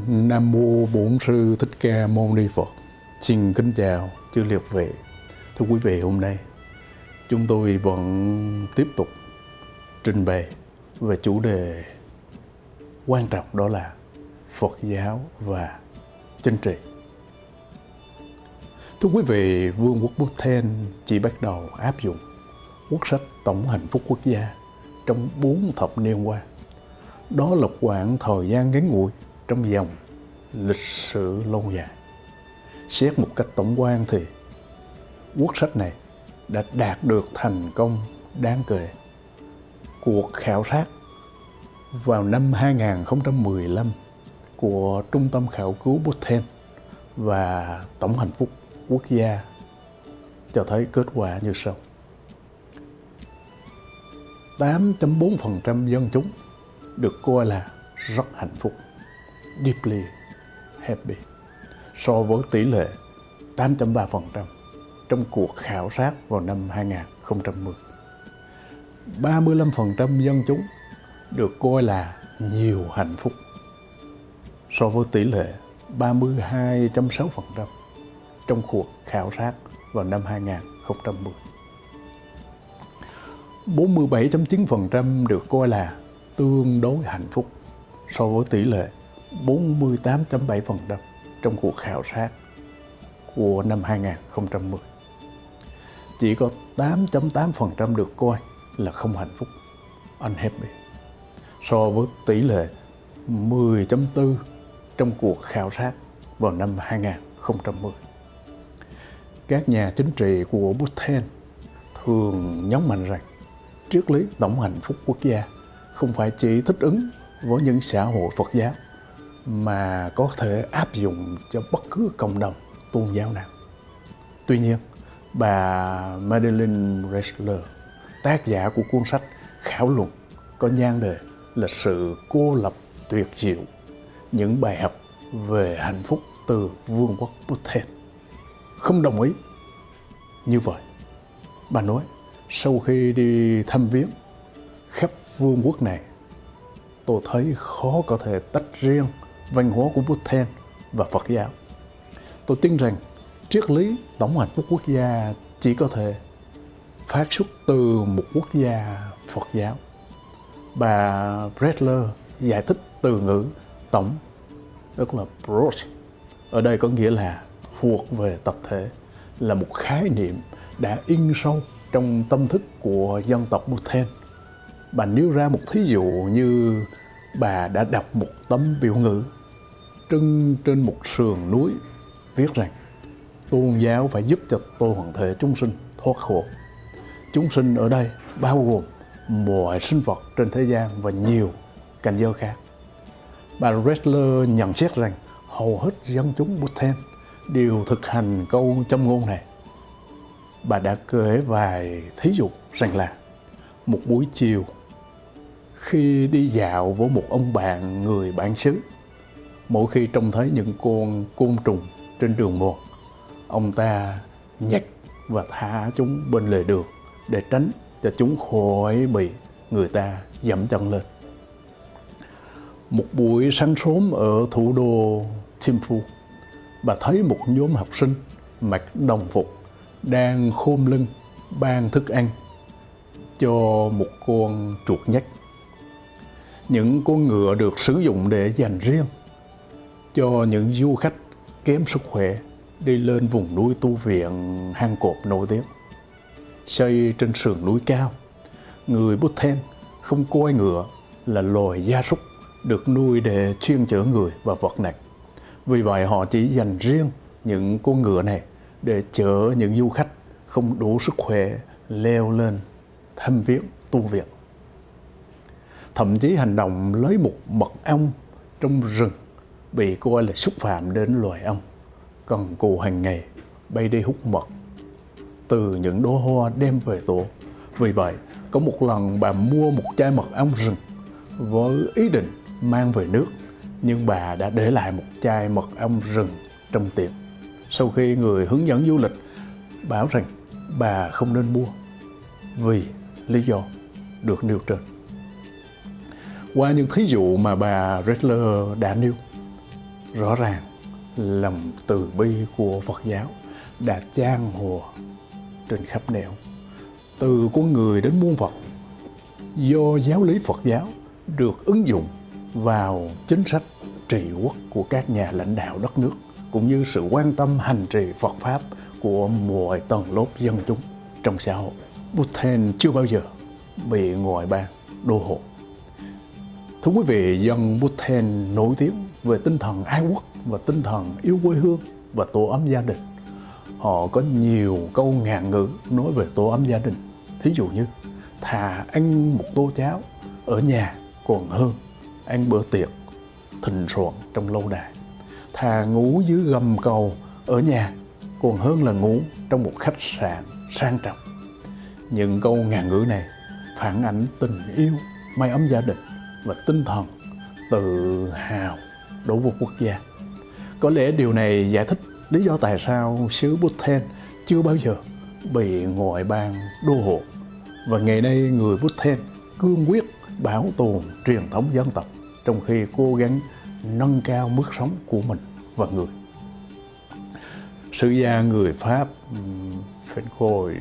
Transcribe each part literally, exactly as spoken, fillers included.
Nam Mô Bổn Sư Thích Ca Mâu Ni Phật. Xin kính chào chư liệt vị. Thưa quý vị, hôm nay chúng tôi vẫn tiếp tục trình bày về chủ đề quan trọng, đó là Phật giáo và chính trị. Thưa quý vị, Vương quốc Bhutan chỉ bắt đầu áp dụng quốc sách tổng hạnh phúc quốc gia trong bốn thập niên qua. Đó là khoảng thời gian ngắn ngủi trong dòng lịch sử lâu dài. Xét một cách tổng quan thì quốc sách này đã đạt được thành công đáng kể. Cuộc khảo sát vào năm hai nghìn không trăm mười lăm của Trung tâm Khảo cứu Bhutan và Tổng hạnh phúc quốc gia cho thấy kết quả như sau. tám phẩy bốn phần trăm dân chúng được coi là rất hạnh phúc, deeply happy, so với tỷ lệ tám phẩy ba phần trăm trong cuộc khảo sát vào năm hai nghìn không trăm mười. ba mươi lăm phần trăm dân chúng được coi là nhiều hạnh phúc, so với tỷ lệ ba mươi hai phẩy sáu phần trăm trong cuộc khảo sát vào năm hai nghìn không trăm mười. bốn mươi bảy phẩy chín phần trăm được coi là tương đối hạnh phúc, so với tỷ lệ bốn mươi tám phẩy bảy phần trăm trong cuộc khảo sát của năm hai nghìn không trăm mười. Chỉ có tám phẩy tám phần trăm được coi là không hạnh phúc, unhappy, so với tỷ lệ mười phẩy bốn trong cuộc khảo sát vào năm hai nghìn không trăm mười. Các nhà chính trị của Bhutan thường nhấn mạnh rằng triết lý tổng hạnh phúc quốc gia không phải chỉ thích ứng với những xã hội Phật giáo mà có thể áp dụng cho bất cứ cộng đồng tôn giáo nào. Tuy nhiên, bà Madeleine Ressler, tác giả của cuốn sách khảo luận có nhan đề là Sự cô lập tuyệt diệu, những bài học về hạnh phúc từ Vương quốc Bhutan, không đồng ý như vậy. Bà nói, sau khi đi thăm viếng khắp vương quốc này, tôi thấy khó có thể tách riêng văn hóa của Bhutan và Phật giáo. Tôi tin rằng triết lý tổng hạnh phúc quốc gia chỉ có thể phát xuất từ một quốc gia Phật giáo. Bà Ressler giải thích từ ngữ tổng, tức là broad, ở đây có nghĩa là thuộc về tập thể, là một khái niệm đã in sâu trong tâm thức của dân tộc Bhutan. Bà nêu ra một thí dụ như bà đã đọc một tấm biểu ngữ trưng trên một sườn núi viết rằng tôn giáo phải giúp cho tôi hoàn thể chúng sinh thoát khổ. Chúng sinh ở đây bao gồm mọi sinh vật trên thế gian và nhiều cảnh giới khác. Bà Ressler nhận xét rằng hầu hết dân chúng Bhutan đều thực hành câu châm ngôn này. Bà đã kể vài thí dụ rằng là một buổi chiều khi đi dạo với một ông bạn người bản xứ, mỗi khi trông thấy những con côn trùng trên đường mòn, ông ta nhặt và thả chúng bên lề đường để tránh cho chúng khỏi bị người ta dẫm chân lên. Một buổi sáng sớm ở thủ đô Thimphu, bà thấy một nhóm học sinh mặc đồng phục đang khom lưng ban thức ăn cho một con chuột nhắt. Những con ngựa được sử dụng để dành riêng cho những du khách kém sức khỏe đi lên vùng núi tu viện hang cọp nổi tiếng. Xây trên sườn núi cao, người Bhutan không coi ngựa là loài gia súc được nuôi để chuyên chở người và vật nặng. Vì vậy họ chỉ dành riêng những con ngựa này để chở những du khách không đủ sức khỏe leo lên thăm viếng tu viện. Thậm chí hành động lấy một mật ong trong rừng bị coi là xúc phạm đến loài ong, cần cù hàng ngày bay đi hút mật từ những đóa hoa đem về tổ. Vì vậy, có một lần bà mua một chai mật ong rừng với ý định mang về nước, nhưng bà đã để lại một chai mật ong rừng trong tiệm. Sau khi người hướng dẫn du lịch bảo rằng bà không nên mua vì lý do được nêu trên. Qua những thí dụ mà bà Ressler đã nêu, Rõ ràng lòng từ bi của Phật giáo đã chan hòa trên khắp nẻo, từ con người đến muôn vật, do giáo lý Phật giáo được ứng dụng vào chính sách trị quốc của các nhà lãnh đạo đất nước, cũng như sự quan tâm hành trì Phật Pháp của mọi tầng lớp dân chúng trong xã hội. Bhutan chưa bao giờ bị ngoại bang đô hộ. Thưa quý vị, dân Bhutan nổi tiếng về tinh thần ái quốc và tinh thần yêu quê hương và tổ ấm gia đình. Họ có nhiều câu ngạn ngữ nói về tổ ấm gia đình. Thí dụ như thà ăn một tô cháo ở nhà còn hơn ăn bữa tiệc thịnh soạn trong lâu đài. Thà ngủ dưới gầm cầu ở nhà còn hơn là ngủ trong một khách sạn sang trọng. Những câu ngạn ngữ này phản ánh tình yêu, mái ấm gia đình và tinh thần tự hào đối với quốc gia. Có lẽ điều này giải thích lý do tại sao xứ Bhutan chưa bao giờ bị ngoại bang đô hộ. Và ngày nay người Bhutan cương quyết bảo tồn truyền thống dân tộc trong khi cố gắng nâng cao mức sống của mình và người. Sử gia người Pháp Francois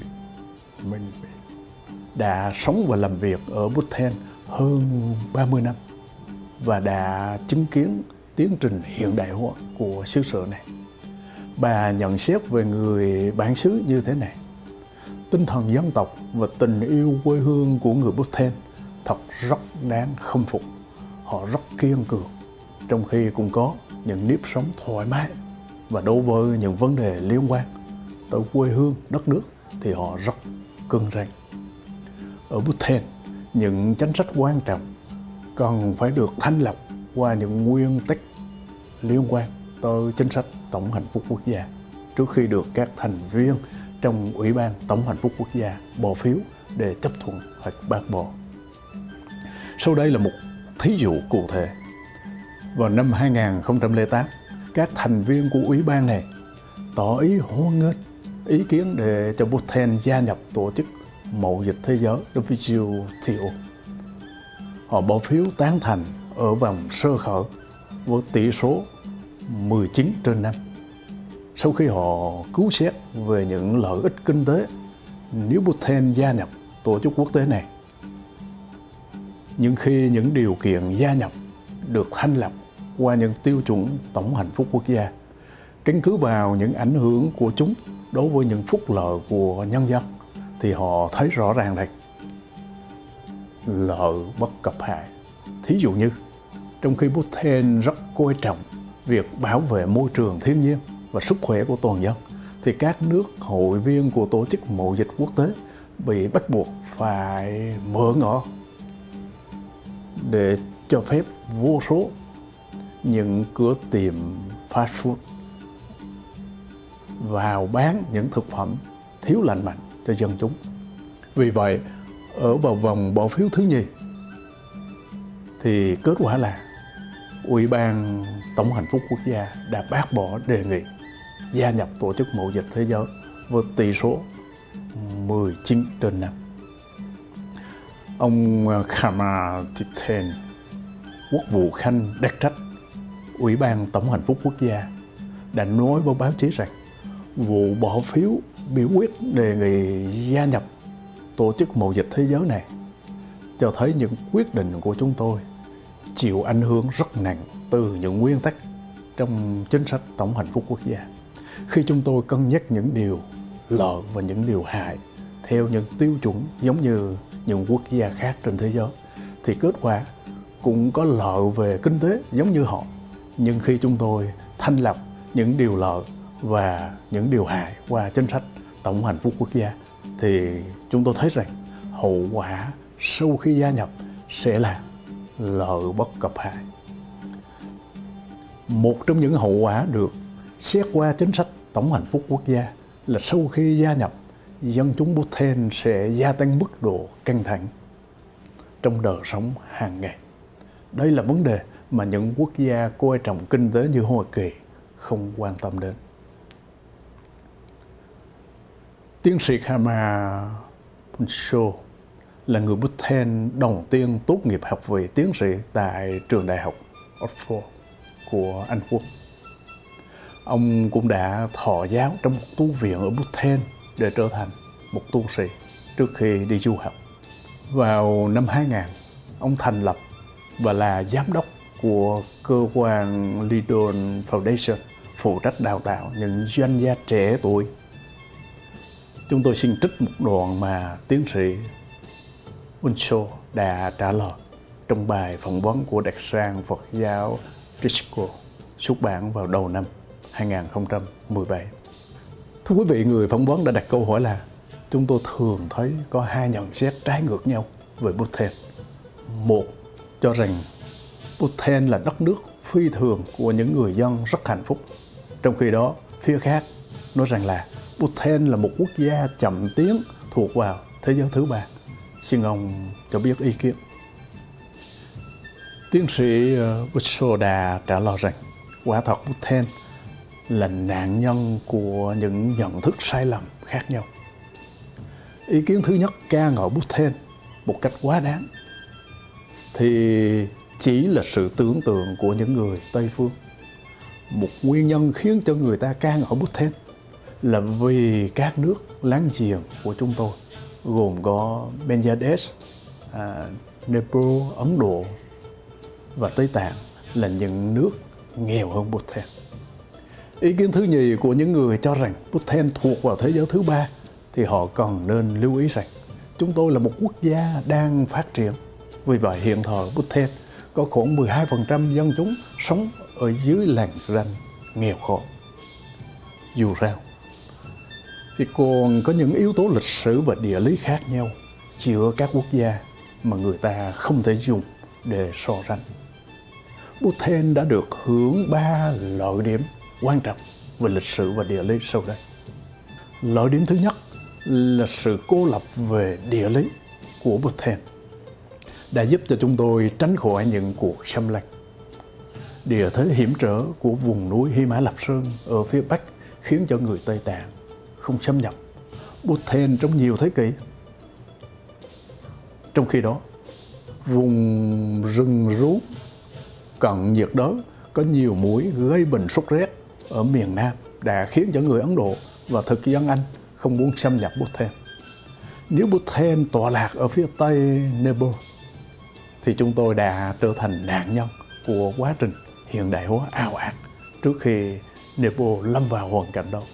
đã sống và làm việc ở Bhutan hơn ba mươi năm và đã chứng kiến tiến trình hiện đại hóa của xứ sở này. Bà nhận xét về người bản xứ như thế này: tinh thần dân tộc và tình yêu quê hương của người Bhutan thật rất đáng khâm phục. Họ rất kiên cường, trong khi cũng có những nếp sống thoải mái, và đối với những vấn đề liên quan tới quê hương, đất nước thì họ rất cứng rắn. Ở Bhutan, những chính sách quan trọng cần phải được thanh lọc qua những nguyên tắc liên quan tới chính sách tổng hạnh phúc quốc gia trước khi được các thành viên trong Ủy ban Tổng hạnh phúc quốc gia bỏ phiếu để chấp thuận hoặc bác bỏ. Sau đây là một thí dụ cụ thể. Vào năm hai nghìn không trăm lẻ tám, các thành viên của ủy ban này tỏ ý hoan nghênh ý kiến để cho Bhutan gia nhập tổ chức mậu dịch thế giới W T O. Họ bỏ phiếu tán thành ở vòng sơ khởi với tỷ số mười chín trên năm. Sau khi họ cứu xét về những lợi ích kinh tế nếu Bhutan gia nhập tổ chức quốc tế này, nhưng khi những điều kiện gia nhập được thanh lọc qua những tiêu chuẩn tổng hạnh phúc quốc gia, căn cứ vào những ảnh hưởng của chúng đối với những phúc lợi của nhân dân, thì họ thấy rõ ràng rằng lợi bất cập hại. Thí dụ như, trong khi Bhutan rất coi trọng việc bảo vệ môi trường thiên nhiên và sức khỏe của toàn dân, thì các nước hội viên của tổ chức mậu dịch quốc tế bị bắt buộc phải mở ngõ để cho phép vô số những cửa tiệm fast food vào bán những thực phẩm thiếu lành mạnh cho dân chúng. Vì vậy, ở vào vòng bỏ phiếu thứ nhì, thì kết quả là Ủy ban Tổng hạnh phúc quốc gia đã bác bỏ đề nghị gia nhập tổ chức mậu dịch thế giới với tỷ số mười chín trên năm. Ông Khamar Titan, quốc vụ khanh đặc trách Ủy ban Tổng hạnh phúc quốc gia, đã nói với báo chí rằng vụ bỏ phiếu biểu quyết đề nghị gia nhập tổ chức mậu dịch thế giới này cho thấy những quyết định của chúng tôi chịu ảnh hưởng rất nặng từ những nguyên tắc trong chính sách tổng hạnh phúc quốc gia. Khi chúng tôi cân nhắc những điều lợi và những điều hại theo những tiêu chuẩn giống như những quốc gia khác trên thế giới, thì kết quả cũng có lợi về kinh tế giống như họ. Nhưng khi chúng tôi thanh lọc những điều lợi và những điều hại qua chính sách tổng hạnh phúc quốc gia, thì chúng tôi thấy rằng hậu quả sau khi gia nhập sẽ là lợi bất cập hại. Một trong những hậu quả được xét qua chính sách tổng hạnh phúc quốc gia là sau khi gia nhập, dân chúng Bhutan sẽ gia tăng mức độ căng thẳng trong đời sống hàng ngày. Đây là vấn đề mà những quốc gia coi trọng kinh tế như Hoa Kỳ không quan tâm đến. Tiến sĩ Khamar Punsho là người Bhutan đầu tiên tốt nghiệp học vị tiến sĩ tại trường đại học Oxford của Anh Quốc. Ông cũng đã thọ giáo trong một tu viện ở Bhutan để trở thành một tu sĩ trước khi đi du học. Vào năm hai nghìn, ông thành lập và là giám đốc của cơ quan Lidon Foundation, phụ trách đào tạo những doanh gia trẻ tuổi. Chúng tôi xin trích một đoạn mà tiến sĩ Bunsho đã trả lời trong bài phỏng vấn của đặc sản Phật giáo Trisco xuất bản vào đầu năm hai nghìn không trăm mười bảy. Thưa quý vị, người phỏng vấn đã đặt câu hỏi là: chúng tôi thường thấy có hai nhận xét trái ngược nhau về Bhutan. Một, cho rằng Bhutan là đất nước phi thường của những người dân rất hạnh phúc. Trong khi đó, phía khác nói rằng là Bhutan là một quốc gia chậm tiến thuộc vào thế giới thứ ba. Xin ông cho biết ý kiến. Tiến sĩ Bunsho đã trả lời rằng quả thật Bhutan là nạn nhân của những nhận thức sai lầm khác nhau. Ý kiến thứ nhất ca ngợi Bhutan một cách quá đáng thì chỉ là sự tưởng tượng của những người Tây phương. Một nguyên nhân khiến cho người ta ca ngợi Bhutan là vì các nước láng giềng của chúng tôi gồm có Bangladesh, à, Nepal, Ấn Độ và Tây Tạng là những nước nghèo hơn Bhutan. Ý kiến thứ nhì của những người cho rằng Bhutan thuộc vào thế giới thứ ba thì họ còn nên lưu ý rằng chúng tôi là một quốc gia đang phát triển. Vì vậy hiện thời Bhutan có khoảng mười hai phần trăm dân chúng sống ở dưới làn ranh nghèo khổ. Dù sao thì còn có những yếu tố lịch sử và địa lý khác nhau giữa các quốc gia mà người ta không thể dùng để so sánh. Bhutan đã được hưởng ba lợi điểm quan trọng về lịch sử và địa lý sau đây. Lợi điểm thứ nhất là sự cô lập về địa lý của Bhutan đã giúp cho chúng tôi tránh khỏi những cuộc xâm lăng. Địa thế hiểm trở của vùng núi Hy Mã Lạp Sơn ở phía Bắc khiến cho người Tây Tạng không xâm nhập Bhutan trong nhiều thế kỷ. Trong khi đó, vùng rừng rú cận nhiệt đới có nhiều muỗi gây bệnh sốt rét ở miền Nam đã khiến cho người Ấn Độ và thực dân Anh không muốn xâm nhập Bhutan. Nếu Bhutan tọa lạc ở phía tây Nepal thì chúng tôi đã trở thành nạn nhân của quá trình hiện đại hóa ào ạt trước khi Nepal lâm vào hoàn cảnh đó.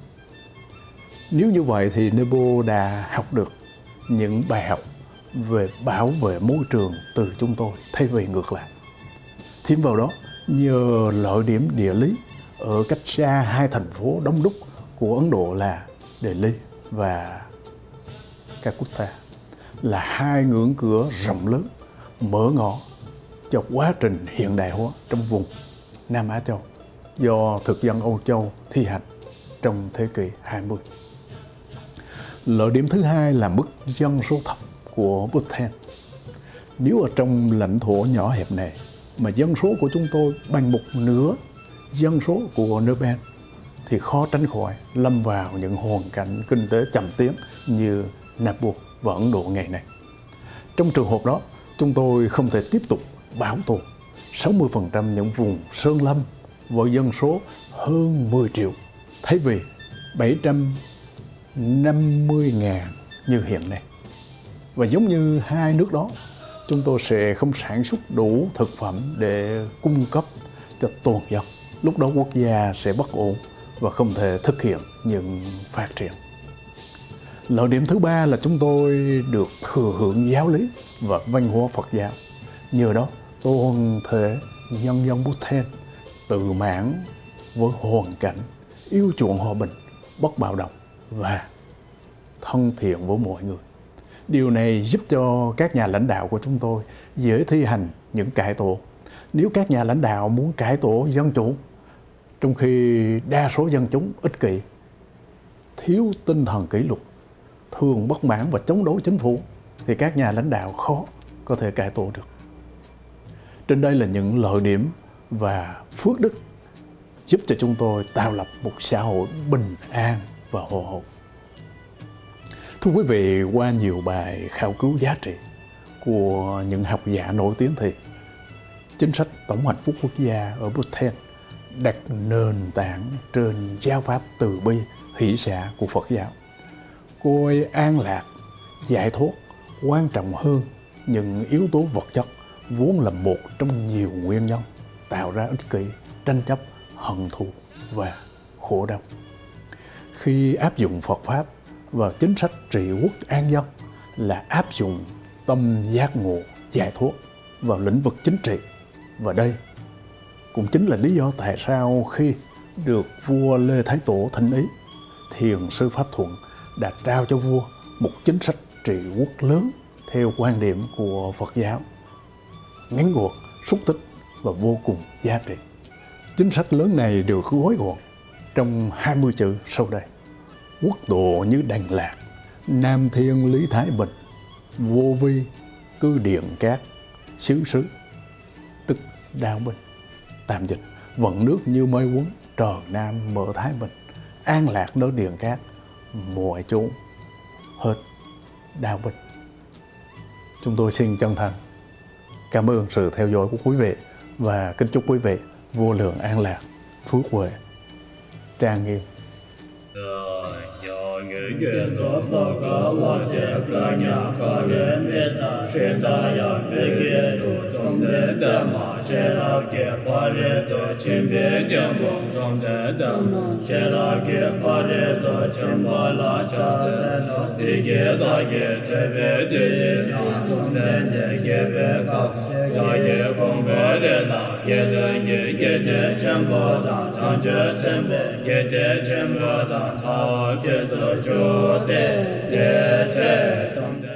Nếu như vậy thì Nepal đã học được những bài học về bảo vệ môi trường từ chúng tôi thay vì ngược lại. Thêm vào đó, nhờ lợi điểm địa lý ở cách xa hai thành phố đông đúc của Ấn Độ là Delhi và Calcutta là hai ngưỡng cửa rộng lớn mở ngõ cho quá trình hiện đại hóa trong vùng Nam Á Châu do thực dân Âu Châu thi hành trong thế kỷ hai mươi. Lợi điểm thứ hai là mức dân số thấp của Bhutan. Nếu ở trong lãnh thổ nhỏ hẹp này mà dân số của chúng tôi bằng một nửa dân số của Nepal thì khó tránh khỏi lâm vào những hoàn cảnh kinh tế chậm tiến như Nepal và Ấn Độ ngày nay. Trong trường hợp đó, chúng tôi không thể tiếp tục bảo tồn sáu mươi phần trăm những vùng sơn lâm với dân số hơn mười triệu thay vì bảy trăm năm mươi nghìn như hiện nay. Và giống như hai nước đó, chúng tôi sẽ không sản xuất đủ thực phẩm để cung cấp cho toàn dân. Lúc đó quốc gia sẽ bất ổn và không thể thực hiện những phát triển. Lợi điểm thứ ba là chúng tôi được thừa hưởng giáo lý và văn hóa Phật giáo. Nhờ đó, toàn thể nhân dân Bhutan tự mãn với hoàn cảnh yêu chuộng hòa bình, bất bạo động và thân thiện với mọi người. Điều này giúp cho các nhà lãnh đạo của chúng tôi dễ thi hành những cải tổ. Nếu các nhà lãnh đạo muốn cải tổ dân chủ, trong khi đa số dân chúng ích kỷ, thiếu tinh thần kỷ luật, thường bất mãn và chống đối chính phủ, thì các nhà lãnh đạo khó có thể cải tổ được. Trên đây là những lợi điểm và phước đức giúp cho chúng tôi tạo lập một xã hội bình an và hòa hợp. Thưa quý vị, qua nhiều bài khảo cứu giá trị của những học giả nổi tiếng thì chính sách tổng hạnh phúc quốc gia ở Bhutan đặt nền tảng trên giáo pháp từ bi hỷ xả của Phật giáo, coi an lạc, giải thoát quan trọng hơn những yếu tố vật chất vốn là một trong nhiều nguyên nhân tạo ra ích kỷ, tranh chấp, hận thù và khổ đau. Khi áp dụng Phật Pháp và chính sách trị quốc an dân là áp dụng tâm giác ngộ, giải thoát vào lĩnh vực chính trị. Và đây cũng chính là lý do tại sao khi được vua Lê Thái Tổ thỉnh ý, Thiền sư Pháp Thuận đã trao cho vua một chính sách trị quốc lớn theo quan điểm của Phật giáo, ngắn gọn, xúc tích và vô cùng giá trị. Chính sách lớn này được gói gọn trong hai mươi chữ sau đây: quốc độ như đàn lạc, nam thiên lý thái bình, vô vi cư điện cát, xứ xứ tức đao bình. Tạm dịch: vận nước như mây quấn, trời nam mở thái bình, an lạc nơi điện cát, mọi chỗ hết đao bình. Chúng tôi xin chân thành cảm ơn sự theo dõi của quý vị và kính chúc quý vị vô lượng an lạc, phước huệ, trang nghiêm. Nguyện tổ Phật có hòa chế cả nhà có đến mê ta sẽ ta ya mê kia tổ trong thế đà mà sẽ la kia phá rê tổ chim bế kiên bổng trong thế đà mà sẽ la kia phá rê tổ chim phá la cha thế nó đi kia ta kia thế bế đi chim nhà trong thế nhẹ kia bế khắp ta kia không bế rê ta kia đơn kia kia thế chim bó ta thang chế xem bế kia thế chim bó ta thao chế tổ chú tế tế tế trong